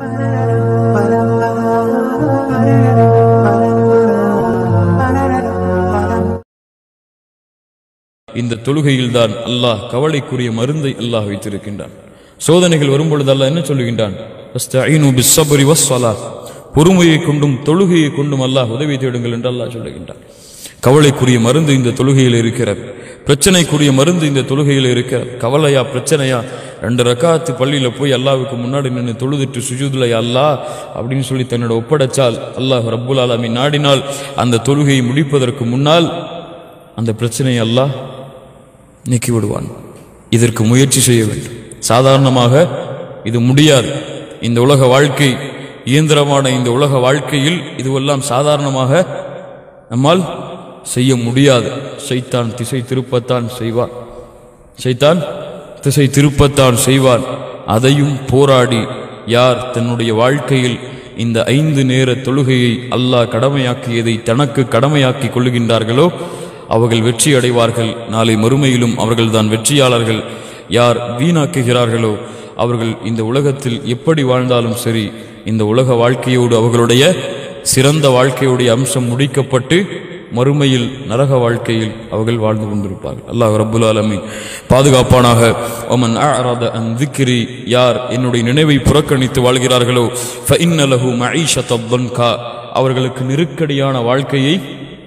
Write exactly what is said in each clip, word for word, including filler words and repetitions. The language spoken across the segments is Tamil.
இந்த தொழுகையில்தான் அல்லாஹ் கவலைக்குரிய மருந்தை அல்லாஹ் வைத்திருக்கின்றான். சோதனைகள் வரும்பொழுது அல்லாஹ் என்ன சொல்லுகின்றான்? அஸ்தஈனு பிஸ்ஸப்ரி வஸ்ஸலாத், பொறுமையை கொண்டும் தொழுகையை கொண்டும் அல்லாஹ் உதவி தேடுங்கள் என்று அல்லாஹ் சொல்லுகின்றான். கவலைக்குரிய மருந்து இந்த தொழுகையில் இருக்கிறது. பிரச்சனைக்குரிய மருந்து இந்த தொழுகையில் இருக்கிறது. கவலையா பிரச்சனையா ரெண்டு ரக்காத்து பள்ளியில போய் அல்லாஹ்வுக்கு முன்னாடி நின்று தொழுதுட்டு சுஜூதுல யா அல்லாஹ் அப்படின்னு சொல்லி தன்னோட ஒப்படைச்சால் அல்லாஹ் ரப்புல் ஆலமீன் நாடினால் அந்த தொழுகையை முடிப்பதற்கு முன்னால் அந்த பிரச்சனையை அல்லாஹ் நீக்கி விடுவான். இதற்கு முயற்சி செய்ய வேண்டும். சாதாரணமாக இது முடியாது. இந்த உலக வாழ்க்கை இயந்திரமான இந்த உலக வாழ்க்கையில் இதுவெல்லாம் சாதாரணமாக நம்மால் செய்ய முடியாது. ஷைத்தான் திசை திருப்பத்தான் செய்வான். ஷைத்தான் திசை திருப்பத்தான் செய்வான். அதையும் போராடி யார் தன்னுடைய வாழ்க்கையில் இந்த ஐந்து நேர தொழுகையை அல்லாஹ் கடமையாக்கியதை தனக்கு கடமையாக்கி கொள்ளுகின்றார்களோ அவர்கள் வெற்றி அடைவார்கள். நாளை மறுமையிலும் அவர்கள் தான் வெற்றியாளர்கள். யார் வீணாக்குகிறார்களோ அவர்கள் இந்த உலகத்தில் எப்படி வாழ்ந்தாலும் சரி, இந்த உலக வாழ்க்கையோடு அவர்களுடைய சிறந்த வாழ்க்கையுடைய அம்சம் முடிக்கப்பட்டு மறுமையில் நரக வாழ்க்கையில் அவர்கள் வாழ்ந்து கொண்டிருப்பார்கள். அல்லாஹ் ரப்புல் ஆலமீன் பாதுகாப்பானாக. ஒமன் அஅரத அன் ذிக்ரி, யார் என்னுடைய நினைவை புறக்கணித்து வாழ்கிறார்களோ ஃபஇன்ன லஹு மஈஷத்தன் தன்கா, அவர்களுக்கு நெருக்கடியான வாழ்க்கையை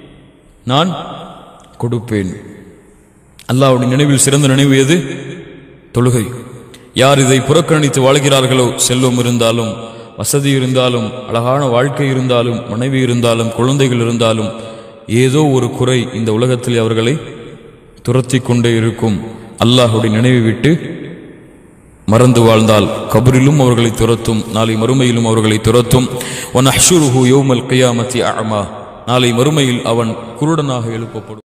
நான் கொடுப்பேன். அல்லாஹ்வுடைய நினைவில் சிறந்த நினைவு எது? தொழுகை. யார் இதை புறக்கணித்து வாழ்கிறார்களோ, செல்வம் இருந்தாலும் வசதி இருந்தாலும் அழகான வாழ்க்கை இருந்தாலும் மனைவி இருந்தாலும் குழந்தைகள் இருந்தாலும் ஏதோ ஒரு குறை இந்த உலகத்தில் அவர்களை துரத்தி கொண்டே இருக்கும். அல்லாஹ்வுடைய நினைவை விட்டு மறந்து வாழ்ந்தால் கபரிலும் அவர்களை துரத்தும், நாளை மறுமையிலும் அவர்களை துரத்தும். வநஹ்ஷுருஹு யௌமல் கியாமத்தி அஅமா, நாளை மறுமையில் அவன் குருடனாக எழுப்பப்படும்.